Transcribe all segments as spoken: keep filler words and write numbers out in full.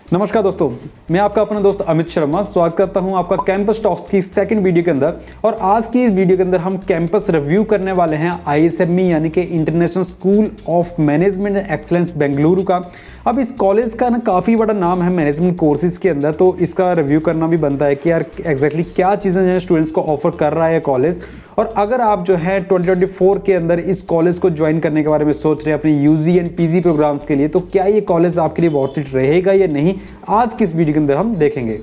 नमस्कार दोस्तों, मैं आपका अपना दोस्त अमित शर्मा स्वागत करता हूं आपका कैंपस टॉक्स की सेकंड वीडियो के अंदर। और आज की इस वीडियो के अंदर हम कैंपस रिव्यू करने वाले हैं आई एस एम ई यानी कि international school of management and excellence Bengaluru का। अब इस कॉलेज का ना काफ़ी बड़ा नाम है मैनेजमेंट कोर्सेज के अंदर, तो इसका रिव्यू करना भी बनता है कि यार एग्जैक्टली क्या चीज़ें जो है स्टूडेंट्स को ऑफर कर रहा है कॉलेज। और अगर आप जो है ट्वेंटी ट्वेंटी फोर के अंदर इस कॉलेज को ज्वाइन करने के बारे में सोच रहे हैं अपनी यूजी एंड पीजी प्रोग्राम्स के लिए, तो क्या ये कॉलेज आपके लिए वर्थ इट रहेगा या नहीं, आज की इस वीडियो के अंदर हम देखेंगे।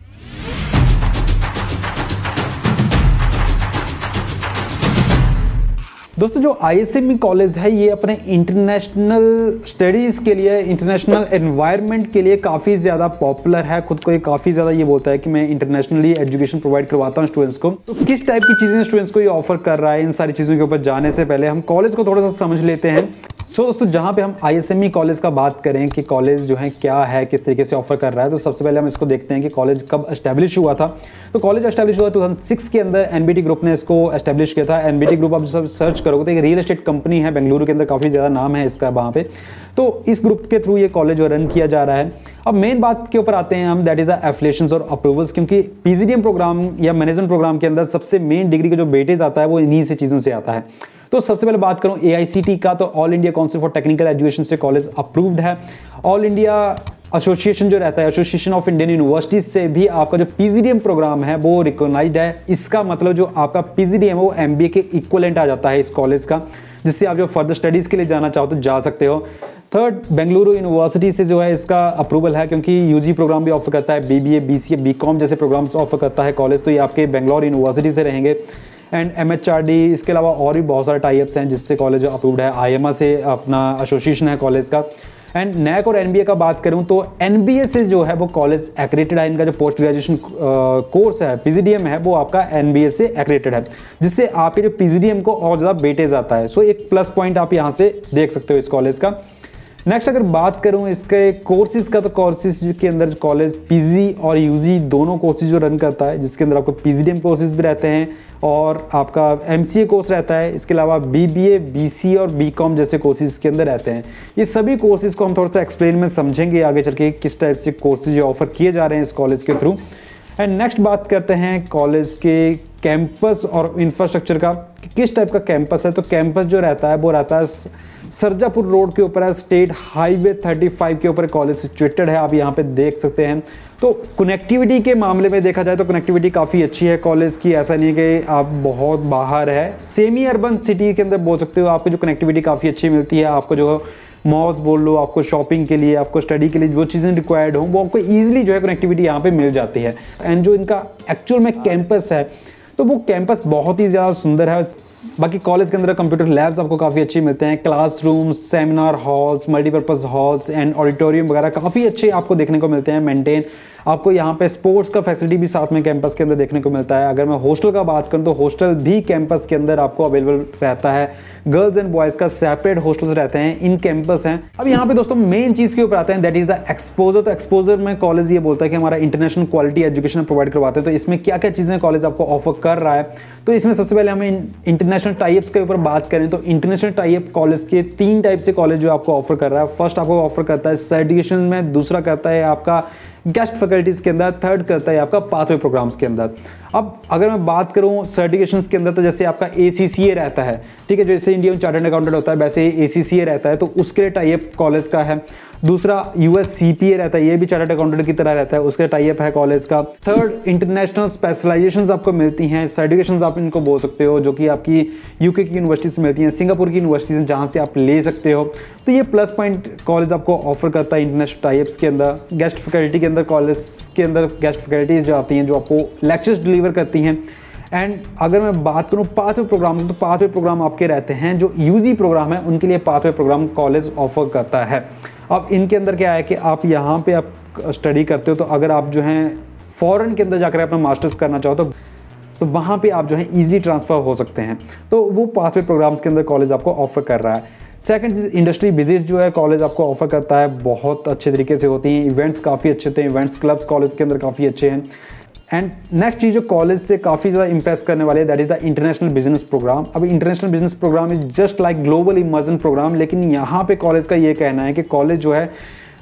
दोस्तों, जो I S M E college है ये अपने इंटरनेशनल स्टडीज़ के लिए, इंटरनेशनल एनवायरनमेंट के लिए काफ़ी ज़्यादा पॉपुलर है। खुद को ये काफ़ी ज़्यादा ये बोलता है कि मैं इंटरनेशनली एजुकेशन प्रोवाइड करवाता हूँ स्टूडेंट्स को। तो किस टाइप की चीज़ें स्टूडेंट्स को ये ऑफर कर रहा है, इन सारी चीज़ों के ऊपर जाने से पहले हम कॉलेज को थोड़ा सा समझ लेते हैं। सो so, दोस्तों, जहाँ पे हम I S M E college का बात करें कि कॉलेज जो है क्या है, किस तरीके से ऑफर कर रहा है, तो सबसे पहले हम इसको देखते हैं कि कॉलेज कब एस्टैब्लिश हुआ था। तो कॉलेज एस्टैब्लिश हुआ टू थाउज़ेंड सिक्स के अंदर, एन बी टी ग्रुप ने इसको एस्टैब्लिश किया था। एन बी टी ग्रुप आप सब सर्च करोगे तो एक रियल एस्टेट कंपनी है बेंगलुरु के अंदर, काफ़ी ज़्यादा नाम है इसका वहाँ पे। तो इस ग्रुप के थ्रू ये कॉलेज रन किया जा रहा है। अब मेन बात के ऊपर आते हैं हम, दैट इज द एफिलिएशंस और अप्रूवल्स, क्योंकि P G D M programme या मैनेजमेंट प्रोग्राम के अंदर सबसे मेन डिग्री का जो वेटेज आता है वो इन्हीं से चीज़ों से आता है। तो सबसे पहले बात करूं ए आई सी टी का, तो all India council for technical education से कॉलेज अप्रूव्ड है। ऑल इंडिया एसोसिएशन जो रहता है, एसोसिएशन ऑफ इंडियन यूनिवर्सिटीज से भी आपका जो P G D M programme है वो रिकॉग्नाइज्ड है। इसका मतलब जो आपका पी जी डी एम है वो एम बी ए के इक्वलेंट आ जाता है इस कॉलेज का, जिससे आप जो फर्दर स्टडीज़ के लिए जाना चाहो तो जा सकते हो। थर्ड, बेंगलुरु यूनिवर्सिटी से जो है इसका अप्रूवल है, क्योंकि यूजी प्रोग्राम भी ऑफर करता है, B B A, B C A, B com जैसे प्रोग्राम्स ऑफर करता है कॉलेज, तो ये आपके बेंगलोर यूनिवर्सिटी से रहेंगे। And M H R D, इसके अलावा और भी बहुत सारे टाइप्स हैं जिससे कॉलेज अप्रूव्ड है। आई एम ए से अपना एसोसिएशन है कॉलेज का। एंड नैक और एन बी ए का बात करूं तो एन बी ए से जो है वो कॉलेज एक्रेडिटेड है। इनका जो पोस्ट ग्रेजुएशन कोर्स है पी जी डी एम है वो आपका एन बी ए से एक्रेडिटेड है, जिससे आपके जो पी जी डी एम को और ज़्यादा वेटेज आता है। सो एक प्लस पॉइंट आप यहाँ से देख सकते हो इस कॉलेज का। नेक्स्ट अगर बात करूं इसके कोर्सेज का, तो कोर्सेज के अंदर कॉलेज पीजी और यूजी दोनों कोर्सेज जो रन करता है, जिसके अंदर आपको पीजीडीएम कोर्सेज भी रहते हैं और आपका एमसीए कोर्स रहता है। इसके अलावा बीबीए, बीसी और बीकॉम जैसे कोर्सेज के अंदर रहते हैं। ये सभी कोर्सेज को हम थोड़ा सा एक्सप्लेन में समझेंगे आगे चल के किस टाइप से कोर्सेज ऑफर किए जा रहे हैं इस कॉलेज के थ्रू। एंड नेक्स्ट बात करते हैं कॉलेज के कैंपस और इंफ्रास्ट्रक्चर का, कि किस टाइप का कैंपस है। तो कैंपस जो रहता है वो रहता है सरजापुर रोड के ऊपर है, स्टेट हाईवे थर्टी फाइव के ऊपर कॉलेज सिचुएटेड है, आप यहाँ पे देख सकते हैं। तो कनेक्टिविटी के मामले में देखा जाए तो कनेक्टिविटी काफ़ी अच्छी है कॉलेज की, ऐसा नहीं है कि आप बहुत बाहर है, सेमी अर्बन सिटी के अंदर बोल सकते हो, आपको जो कनेक्टिविटी काफ़ी अच्छी मिलती है। आपको जो मॉल्स बोल लो, आपको शॉपिंग के लिए, आपको स्टडी के लिए जो चीज़ें रिक्वायर्ड हो वो आपको ईजिली जो है कनेक्टिविटी यहाँ पे मिल जाती है। एंड जो इनका एक्चुअल में कैंपस है तो वो कैंपस बहुत ही ज़्यादा सुंदर है। बाकी कॉलेज के अंदर कंप्यूटर लैब्स आपको काफ़ी अच्छे मिलते हैं, classrooms, seminar halls, multipurpose halls and auditorium वगैरह काफ़ी अच्छे आपको देखने को मिलते हैं मेंटेन। आपको यहाँ पे स्पोर्ट्स का फैसिलिटी भी साथ में कैंपस के अंदर देखने को मिलता है। अगर मैं हॉस्टल का बात करूँ तो हॉस्टल भी कैंपस के अंदर आपको अवेलेबल रहता है। गर्ल्स एंड बॉयज़ का सेपरेट हॉस्टल्स रहते हैं, इन कैंपस हैं। अब यहाँ पे दोस्तों मेन चीज़ के ऊपर आते हैं, दैट इज़ द एक्सपोजर। तो एक्सपोजर में कॉलेज ये बोलता है कि हमारा इंटरनेशनल क्वालिटी एजुकेशन प्रोवाइड करवाते हैं। तो इसमें क्या क्या चीज़ें कॉलेज आपको ऑफर कर रहा है, तो इसमें सबसे पहले हमें इंटरनेशनल टाइप्स के ऊपर बात करें तो इंटरनेशनल टाइप कॉलेज के तीन टाइप से कॉलेज जो आपको ऑफर कर रहा है। फर्स्ट आपको ऑफर करता है सर्टिफिकेशन में, दूसरा करता है आपका गेस्ट फैकल्टीज़ के अंदर, थर्ड करता है आपका पाथवे प्रोग्राम्स के अंदर। अब अगर मैं बात करूं सर्टिफिकेशंस के अंदर तो जैसे आपका ए सी सी ए रहता है, ठीक है, जैसे इंडियन चार्टर्ड अकाउंटेंट होता है वैसे ए सी सी ए रहता है, तो उसके लिए टाइप कॉलेज का है। दूसरा U S C P A रहता है, ये भी चार्टर्ड अकाउंटेंट की तरह रहता है, उसका टाइप है कॉलेज का। थर्ड, इंटरनेशनल स्पेशलाइजेशंस आपको मिलती हैं, सर्टिफिकेशंस आप इनको बोल सकते हो, जो कि आपकी यूके की यूनिवर्सिटी से मिलती हैं, सिंगापुर की यूनिवर्सिटी से, जहाँ से आप ले सकते हो। तो ये प्लस पॉइंट कॉलेज आपको ऑफर करता है इंटरनेशनल टाइप्स के अंदर। गेस्ट फैकल्टी के अंदर कॉलेज के अंदर गेस्ट फैकल्टीज जो आती हैं जो आपको लेक्चर्स डिलीवर करती हैं। एंड अगर मैं बात करूं पाथवे प्रोग्राम की, तो पाथवे प्रोग्राम आपके रहते हैं जो यूजी प्रोग्राम है उनके लिए पाथवे प्रोग्राम कॉलेज ऑफर करता है। अब इनके अंदर क्या है कि आप यहाँ पे आप स्टडी करते हो, तो अगर आप जो हैं फॉरेन के अंदर जाकर अपना मास्टर्स करना चाहो तो तो वहाँ पे आप जो है ईजिली ट्रांसफ़र हो सकते हैं, तो वो पाथवे प्रोग्राम्स के अंदर कॉलेज आपको ऑफर कर रहा है। सेकंड चीज़, इंडस्ट्री विजिट जो है कॉलेज आपको ऑफर करता है, बहुत अच्छे तरीके से होती हैं, इवेंट्स काफ़ी अच्छे होते हैं, इवेंट्स क्लब्स कॉलेज के अंदर काफ़ी अच्छे हैं। एंड नेक्स्ट चीज़ जो कॉलेज से काफ़ी ज़्यादा इंप्रेस करने वाले है, that is the international business programme. अब international business programme is just like global immersion programme, लेकिन यहाँ पे कॉलेज का ये कहना है कि कॉलेज जो है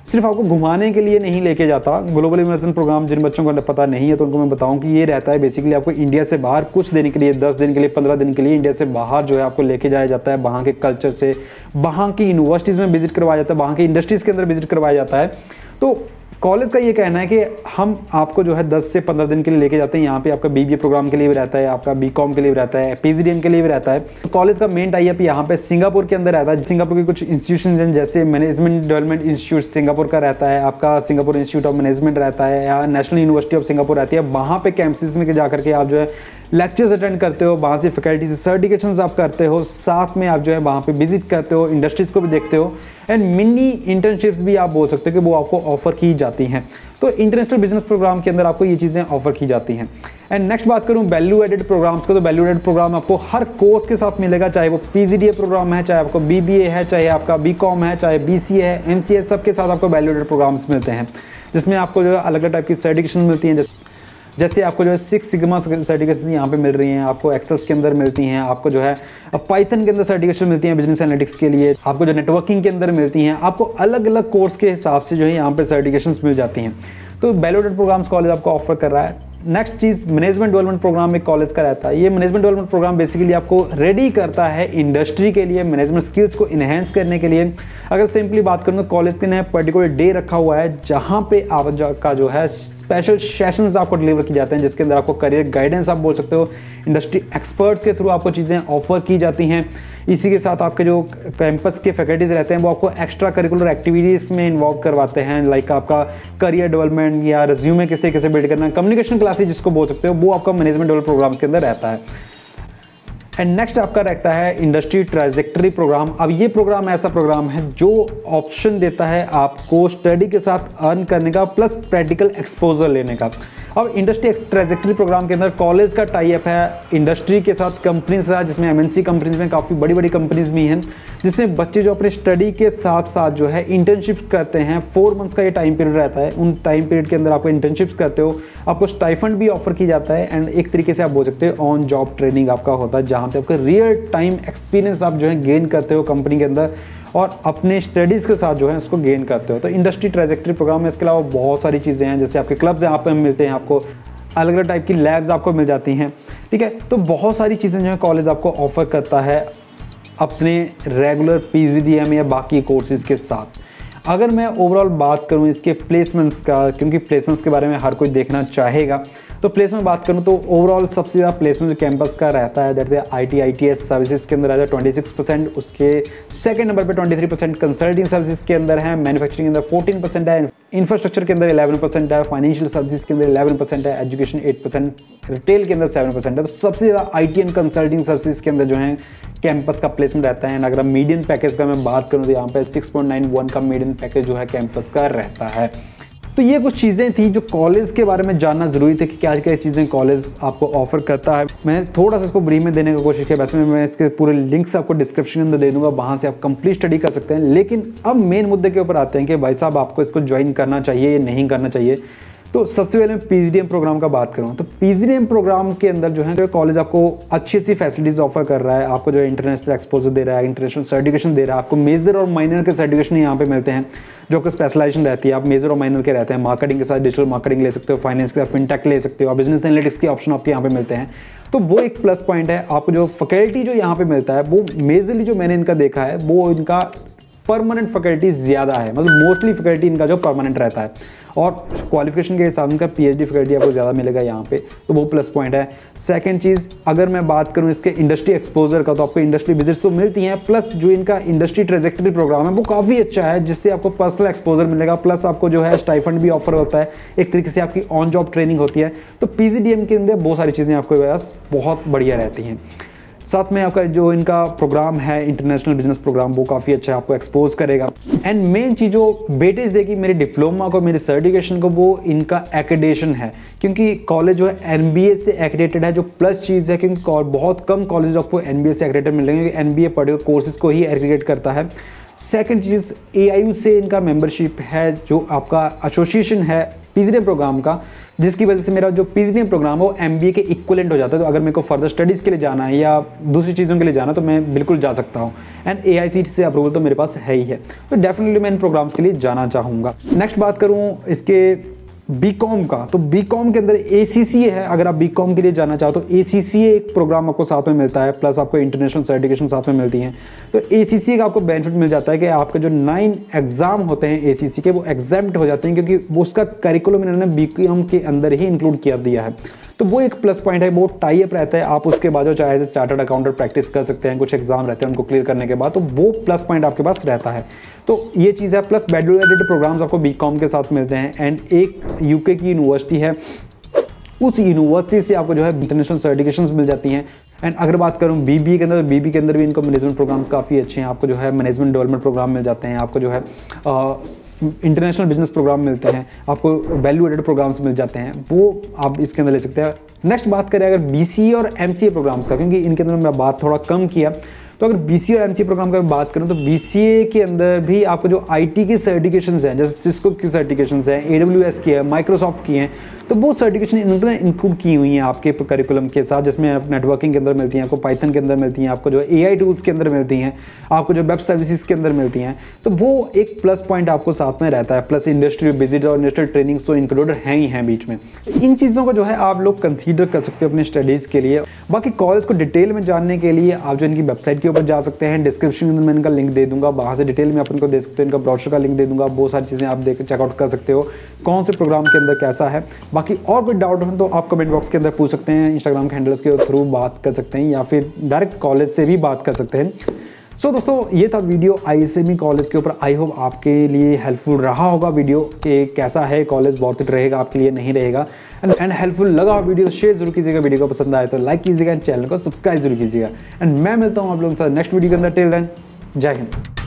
सिर्फ आपको घुमाने के लिए नहीं लेके जाता। ग्लोबल इमर्सन प्रोग्राम जिन बच्चों को पता नहीं है तो उनको मैं बताऊं कि ये रहता है बेसिकली आपको इंडिया से बाहर कुछ दिन के लिए, दस दिन के लिए, पंद्रह दिन के लिए इंडिया से बाहर जो है आपको लेके जाया जाता है। वहाँ के कल्चर से, वहाँ की यूनिवर्सिटीज़ में विजिट करवाया जाता है, वहाँ की इंडस्ट्रीज़ के अंदर विजिट करवाया जाता है। तो कॉलेज का ये कहना है कि हम आपको जो है दस से पंद्रह दिन के लिए लेके जाते हैं। यहाँ पे आपका बीबीए प्रोग्राम के लिए भी रहता है, आपका बीकॉम के लिए भी रहता है, पीजीडीएम के लिए भी रहता है। तो कॉलेज का मेन टाई अप यहाँ पे सिंगापुर के अंदर रहता है। सिंगापुर के कुछ इंस्टीट्यूशंस हैं, जैसे मैनेजमेंट डेवलपमेंट इंस्टीट्यूट सिंगापुर का रहता है, आपका सिंगापुर इंस्टीट्यूट ऑफ मैनेजमेंट रहता है, या नेशनल यूनिवर्सिटी ऑफ सिंगापुर रहती है। वहाँ पे कैंपसेस में जाकर के आप जो है लेक्चर्स अटेंड करते हो, वहाँ से फैकल्टी से सर्टिफिकेशंस आप करते हो, साथ में आप जो है वहाँ पे विजिट करते हो, इंडस्ट्रीज़ को भी देखते हो, एंड मिनी इंटर्नशिप्स भी आप बोल सकते हो कि वो आपको ऑफर की जाती हैं। तो इंटरनेशनल बिजनेस प्रोग्राम के अंदर आपको ये चीज़ें ऑफर की जाती हैं। एंड नेक्स्ट बात करूँ वैल्यू एडेड प्रोग्राम्स का, तो वैल्यू एडेड प्रोग्राम आपको हर कोर्स के साथ मिलेगा, चाहे वो पीजीडीए प्रोग्राम है, चाहे आपको बीबीए है, चाहे आपका बीकॉम है, चाहे बीसीए है, एमसीए, सबके साथ आपको वैल्यू एडेड प्रोग्राम्स मिलते हैं, जिसमें आपको जो है अलग अलग टाइप की सर्टिफिकेशन मिलती हैं। जैसे आपको जो है सिक्स सिग्मा सर्टिफिकेशन यहाँ पे मिल रही हैं, आपको एक्सेल्स के अंदर मिलती हैं, आपको जो है पाइथन के अंदर सर्टिफिकेशन मिलती हैं बिजनेस एनालिटिक्स के लिए, आपको जो नेटवर्किंग के अंदर मिलती हैं, आपको अलग अलग कोर्स के हिसाब से जो है यहाँ पे सर्टिफिकेशंस मिल जाती हैं। तो वैल्यू एडेड प्रोग्राम्स कॉलेज आपको ऑफर कर रहा है। नेक्स्ट चीज़ मैनेजमेंट डेवलपमेंट प्रोग्राम एक कॉलेज का रहता है। ये मैनेजमेंट डेवलपमेंट प्रोग्राम बेसिकली आपको रेडी करता है इंडस्ट्री के लिए, मैनेजमेंट स्किल्स को इन्हेंस करने के लिए। अगर सिंपली बात करूँ तो कॉलेज के ने पर्टिकुलर डे रखा हुआ है जहाँ पे आप का जो है स्पेशल सेशंस आपको डिलीवर किए जाते हैं, जिसके अंदर आपको करियर गाइडेंस आप बोल सकते हो, इंडस्ट्री एक्सपर्ट्स के थ्रू आपको चीज़ें ऑफर की जाती हैं। इसी के साथ आपके जो कैंपस के फैकल्टीज रहते हैं वो आपको एक्स्ट्रा करिकुलर एक्टिविटीज़ में इन्वॉल्व करवाते हैं, लाइक आपका करियर डेवलपमेंट या रिज्यूमे किस तरीके से बिल्ड करना, कम्युनिकेशन क्लासेज जिसको बोल सकते हो, वो आपका मैनेजमेंट डेवलपमेंट प्रोग्राम्स के अंदर रहता है। एंड नेक्स्ट आपका रहता है इंडस्ट्री ट्रांजेक्टरी प्रोग्राम। अब ये प्रोग्राम ऐसा प्रोग्राम है जो ऑप्शन देता है आपको स्टडी के साथ अर्न करने का प्लस प्रैक्टिकल एक्सपोजर लेने का। अब इंडस्ट्री ट्रांजेक्टरी प्रोग्राम के अंदर कॉलेज का टाई अप है इंडस्ट्री के साथ, कंपनी के साथ, जिसमें एमएनसी कंपनीज में काफ़ी बड़ी बड़ी कंपनीज भी हैं, जिसमें बच्चे जो अपने स्टडी के साथ साथ जो है इंटर्नशिप्स करते हैं। फोर मंथ्स का ये टाइम पीरियड रहता है, उन टाइम पीरियड के अंदर आपको इंटर्नशिप्स करते हो, आपको स्टाइफंड भी ऑफर की जाता है, एंड एक तरीके से आप बोल सकते हो ऑन जॉब ट्रेनिंग आपका होता है, जहाँ पे आपका रियल टाइम एक्सपीरियंस आप जो है गेन करते हो कंपनी के अंदर और अपने स्टडीज़ के साथ जो है उसको गेन करते हो। तो इंडस्ट्री ट्रांजेक्टरी प्रोग्राम में इसके अलावा बहुत सारी चीज़ें हैं, जैसे आपके क्लब्स यहाँ पे मिलते हैं, आपको अलग अलग टाइप की लैब्स आपको मिल जाती हैं, ठीक है। तो बहुत सारी चीज़ें जो है कॉलेज आपको ऑफर करता है अपने रेगुलर पीजीडीएम या बाकी कोर्सेज़ के साथ। अगर मैं ओवरऑल बात करूं इसके प्लेसमेंट्स का, क्योंकि प्लेसमेंट्स के बारे में हर कोई देखना चाहेगा, तो प्लेसमेंट बात करूं तो ओवरऑल सबसे ज़्यादा प्लेसमेंट कैंपस का रहता है, that is IT ITS services के अंदर रहता है ट्वेंटी सिक्स परसेंट, उसके सेकंड नंबर पे twenty three percent consulting services के अंदर है, मैन्युफैक्चरिंग के अंदर फोर्टीन परसेंट है, इंफ्रास्ट्रक्चर के अंदर इलेवन परसेंट है, फाइनेंशियल सर्विसेज के अंदर इलेवन परसेंट है, एजुकेशन एट परसेंट, रिटेल के अंदर सेवन परसेंट है। तो सबसे ज़्यादा आईटी एंड कंसल्टिंग सर्विसेज के अंदर जो है कैंपस का प्लेसमेंट रहता है। अगर मीडियन पैकेज का मैं बात करूँ तो यहाँ पे सिक्स पॉइंट नाइन वन का मीडियन पैकेज जो है कैंपस का रहता है। तो ये कुछ चीज़ें थी जो कॉलेज के बारे में जानना ज़रूरी थी कि क्या क्या चीज़ें कॉलेज आपको ऑफर करता है। मैं थोड़ा सा इसको ब्रीफ में देने की कोशिश की, वैसे मैं इसके पूरे लिंक्स आपको डिस्क्रिप्शन के अंदर दे दूंगा, वहाँ से आप कंप्लीट स्टडी कर सकते हैं। लेकिन अब मेन मुद्दे के ऊपर आते हैं कि भाई साहब आपको इसको ज्वाइन करना चाहिए या नहीं करना चाहिए। तो सबसे पहले मैं पीजीडीएम प्रोग्राम का बात करूँ तो पीजीडीएम प्रोग्राम के अंदर जो है कॉलेज आपको अच्छी सी फैसिलिटीज़ ऑफर कर रहा है, आपको जो है इंटरनेशनल एक्सपोजर दे रहा है, इंटरनेशनल सर्टिफिकेशन दे रहा है, आपको मेजर और माइनर के सर्टिफिकेशन यहाँ पे मिलते हैं जो आपको स्पेशलाइजेशन रहती है। आप मेजर और माइनर के रहते हैं, मार्केटिंग के साथ डिजिटल मार्केटिंग ले सकते हो, फाइनेंस के साथ फिनटेक ले सकते हो, और बिजनेस एनालिटिक्स के ऑप्शन आपके यहाँ पे मिलते हैं। तो वो एक प्लस पॉइंट है। आपको जो फैकल्टी जो यहाँ पे मिलता है वो मेजरली जो मैंने इनका देखा है वो इनका परमानेंट फैकल्टी ज़्यादा है, मतलब मोस्टली फैकल्टी इनका जो परमानेंट रहता है, और क्वालिफिकेशन के हिसाब से पीएचडी फैकल्टी आपको ज़्यादा मिलेगा यहाँ पे, तो वो प्लस पॉइंट है। सेकंड चीज़ अगर मैं बात करूँ इसके इंडस्ट्री एक्सपोजर का, तो आपको इंडस्ट्री विजिट्स तो मिलती हैं, प्लस जो इनका इंडस्ट्री ट्रेजेक्टरी प्रोग्राम है वो काफ़ी अच्छा है, जिससे आपको पर्सनल एक्सपोजर मिलेगा, प्लस आपको जो है स्टाइफंड भी ऑफर होता है, एक तरीके से आपकी ऑन जॉब ट्रेनिंग होती है। तो पीजीडीएम के अंदर बहुत सारी चीज़ें आपको पास बहुत बढ़िया रहती हैं। साथ में आपका जो इनका प्रोग्राम है इंटरनेशनल बिजनेस प्रोग्राम वो काफ़ी अच्छा है, आपको एक्सपोज करेगा। एंड मेन चीज़ जो वेटेज देगी मेरे डिप्लोमा को, मेरे सर्टिफिकेशन को, वो इनका एक्रेडिटेशन है, क्योंकि कॉलेज जो है एनबीए से एक्रेडिटेड है, जो प्लस चीज़ है क्योंकि बहुत कम कॉलेज आपको एनबीए से एक्रेडिटेड मिलेंगे, क्योंकि एनबीए पर्टिकुलर कोर्सेज को ही एक्रेडिटेट करता है। सेकंड चीज़ एआईयू से इनका मेंबरशिप है, जो आपका एसोसिएशन है पीजीडीएम प्रोग्राम का, जिसकी वजह से मेरा जो पीजीडीएम प्रोग्राम है वो एमबीए के इक्विवेलेंट हो जाता है। तो अगर मेरे को फर्दर स्टडीज़ के लिए जाना है या दूसरी चीज़ों के लिए जाना है तो मैं बिल्कुल जा सकता हूँ। एंड एआईसीटीई से अप्रूवल तो मेरे पास है ही है, तो डेफिनेटली मैं इन प्रोग्राम्स के लिए जाना चाहूँगा। नेक्स्ट बात करूँ इसके बीकॉम का, तो बीकॉम के अंदर एसीसीए है। अगर आप बीकॉम के लिए जाना चाहो तो एसीसीए एक प्रोग्राम आपको साथ में मिलता है, प्लस आपको इंटरनेशनल सर्टिफिकेशन साथ में मिलती हैं। तो एसीसीए का आपको बेनिफिट मिल जाता है कि आपके जो नाइन एग्जाम होते हैं एसीसी के वो एग्जाम्प्ट हो जाते हैं, क्योंकि वो उसका करिकुलम इन्होंने बीकॉम के अंदर ही इंक्लूड किया दिया है। तो वो एक प्लस पॉइंट है, वो टाई अप रहता है। आप उसके बाद जो चाहे से चार्टर्ड अकाउंटेंट प्रैक्टिस कर सकते हैं, कुछ एग्जाम रहते हैं उनको क्लियर करने के बाद, तो वो प्लस पॉइंट आपके पास रहता है। तो ये चीज़ है। प्लस वैल्यू एडेड प्रोग्राम्स आपको बीकॉम के साथ मिलते हैं। एंड एक यूके की यूनिवर्सिटी है, उस यूनिवर्सिटी से आपको जो है इंटरनेशनल सर्टिफिकेशंस मिल जाती हैं। एंड अगर बात करूँ बीबीए के अंदर, तो बीबीए के अंदर भी इनको मैनेजमेंट प्रोग्राम्स काफ़ी अच्छे हैं। आपको जो है मैनेजमेंट डेवलपमेंट प्रोग्राम मिल जाते हैं, आपको जो है इंटरनेशनल बिजनेस प्रोग्राम मिलते हैं, आपको वैल्यू एडेड प्रोग्राम्स मिल जाते हैं, वो आप इसके अंदर ले सकते हैं। नेक्स्ट बात करें अगर बीसीए और एमसीए प्रोग्राम्स का, क्योंकि इनके अंदर मैं बात थोड़ा कम किया, तो अगर बीसीए और एमसीए प्रोग्राम का बात करूं तो बीसीए के अंदर भी आपको जो आईटी की सर्टिफिकेशंस हैं, जैसे सिस्को की सर्टिफिकेशंस हैं, एडब्ल्यूएस की है, माइक्रोसॉफ्ट की हैं, तो वो सर्टिफिकेशन इन्होंने इंक्लूड की हुई हैं आपके करिकुलम के साथ, जिसमें नेटवर्किंग के अंदर मिलती हैं, आपको पाइथन के अंदर मिलती हैं, आपको जो एआई टूल्स के अंदर मिलती हैं, आपको जो वेब सर्विसेज के अंदर मिलती हैं। तो वो एक प्लस पॉइंट आपको साथ में रहता है। प्लस इंडस्ट्रियल विजिट और इंडस्ट्रियल ट्रेनिंग्स तो इंक्लूडेड हैं ही हैं बीच में। इन चीज़ों को जो है आप लोग कंसीडर कर सकते हो अपने स्टडीज़ के लिए। बाकी कॉलेज को डिटेल में जानने के लिए आप जो इनकी वेबसाइट के ऊपर जा सकते हैं, डिस्क्रिप्शन में मैं इनका लिंक दे दूंगा, वहाँ से डिटेल में अपन को दे सकते हो। इनका ब्रोशर का लिंक दे दूंगा, बहुत सारी चीज़ें आप देख चेकआउट कर सकते हो कौन से प्रोग्राम के अंदर कैसा है। बाकी और कोई डाउट हो तो आप कमेंट बॉक्स के अंदर पूछ सकते हैं, इंस्टाग्राम के हैंडल्स के थ्रू बात कर सकते हैं, या फिर डायरेक्ट कॉलेज से भी बात कर सकते हैं। सो so, दोस्तों ये था वीडियो आईएसएमई कॉलेज के ऊपर। आई होप आपके लिए हेल्पफुल रहा होगा वीडियो, कि कैसा है कॉलेज, वर्थ इट रहेगा आपके लिए, नहीं रहेगा। एंड हेल्पफुल लगा वीडियो शेयर जरूर कीजिएगा, वीडियो को पसंद आए तो लाइक कीजिएगा, चैनल को सब्सक्राइब जरूर कीजिएगा। एंड मैं मिलता हूँ आप लोगों के साथ नेक्स्ट वीडियो के अंदर। टिल देन जय हिंद।